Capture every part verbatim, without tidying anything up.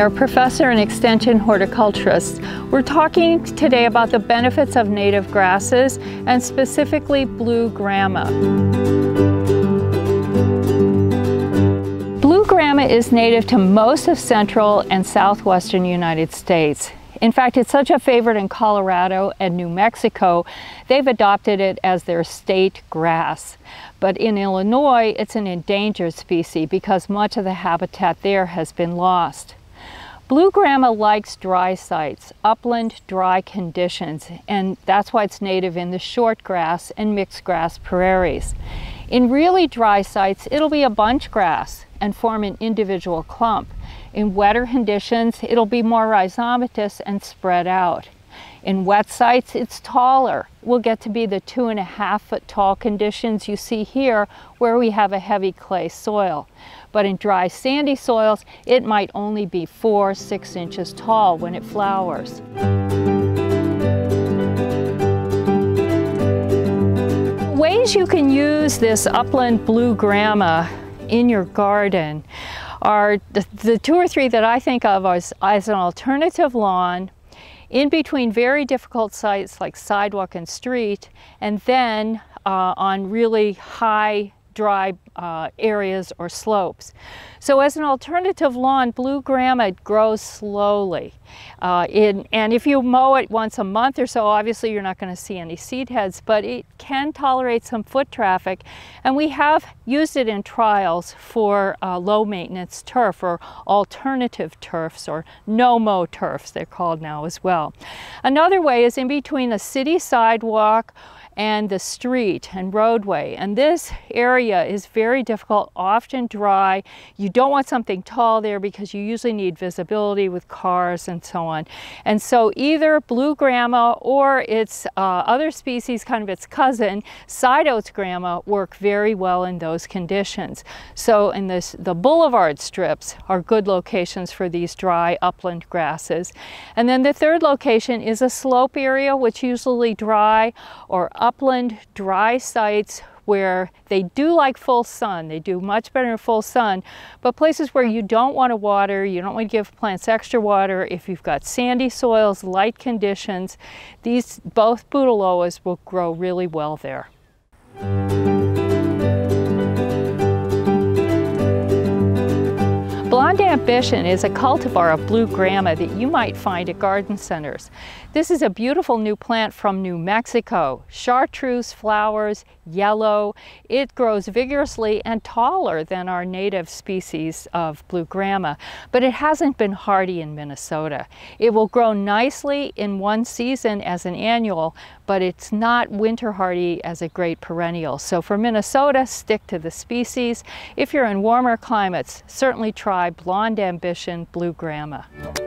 Meyer, professor and extension horticulturist. We're talking today about the benefits of native grasses and specifically blue grama. Blue grama is native to most of central and southwestern United States. In fact, it's such a favorite in Colorado and New Mexico, they've adopted it as their state grass. But in Illinois, it's an endangered species because much of the habitat there has been lost. Blue grama likes dry sites, upland dry conditions, and that's why it's native in the short grass and mixed grass prairies. In really dry sites, it'll be a bunch grass and form an individual clump. In wetter conditions, it'll be more rhizomatous and spread out. In wet sites, it's taller. We'll get to be the two and a half foot tall conditions you see here where we have a heavy clay soil. But in dry sandy soils, it might only be four, six inches tall when it flowers. Ways you can use this upland blue grama in your garden are the, the two or three that I think of as, as an alternative lawn in between very difficult sites like sidewalk and street, and then uh, on really high dry uh, areas or slopes. So as an alternative lawn, blue grama grows slowly. Uh, in, and if you mow it once a month or so, obviously you're not going to see any seed heads, but it can tolerate some foot traffic. And we have used it in trials for uh, low maintenance turf or alternative turfs or no-mow turfs, they're called now as well. Another way is in between a city sidewalk and the street and roadway, and this area is very difficult, often dry. You don't want something tall there because you usually need visibility with cars and so on. And so either blue grama or its uh, other species, kind of its cousin, side oats grama, work very well in those conditions. So in this, the boulevard strips are good locations for these dry upland grasses. And then the third location is a slope area, which usually dry or upland dry sites where they do like full sun. They do much better in full sun, but places where you don't want to water, you don't want to give plants extra water, if you've got sandy soils, light conditions, these both bouteloas will grow really well there. Blonde Ambition is a cultivar of blue grama that you might find at garden centers. This is a beautiful new plant from New Mexico. Chartreuse flowers, yellow. It grows vigorously and taller than our native species of blue grama, but it hasn't been hardy in Minnesota. It will grow nicely in one season as an annual, but it's not winter hardy as a great perennial. So for Minnesota, stick to the species. If you're in warmer climates, certainly try Blonde Ambition blue grama.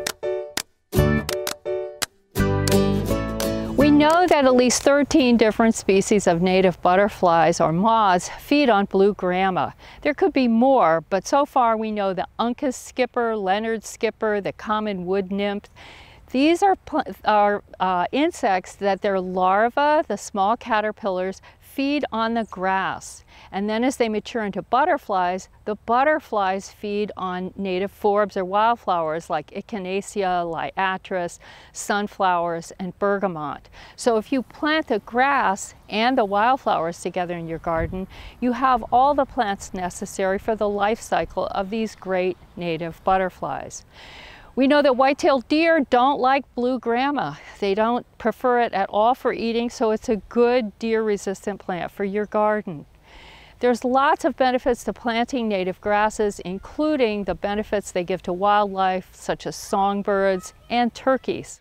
We know that at least thirteen different species of native butterflies or moths feed on blue grama. There could be more, but so far we know the Uncas skipper, Leonard skipper, the common wood nymph. These are, are uh, insects that their larvae, the small caterpillars, feed on the grass. And then as they mature into butterflies, the butterflies feed on native forbs or wildflowers like echinacea, liatris, sunflowers, and bergamot. So if you plant the grass and the wildflowers together in your garden, you have all the plants necessary for the life cycle of these great native butterflies. We know that white-tailed deer don't like blue grama. They don't prefer it at all for eating, so it's a good deer-resistant plant for your garden. There's lots of benefits to planting native grasses, including the benefits they give to wildlife, such as songbirds and turkeys.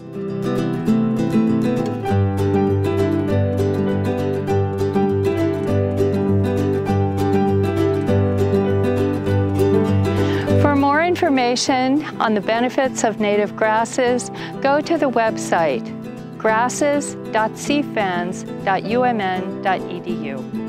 For more information on the benefits of native grasses, go to the website grasses dot c fans dot u m n dot e d u.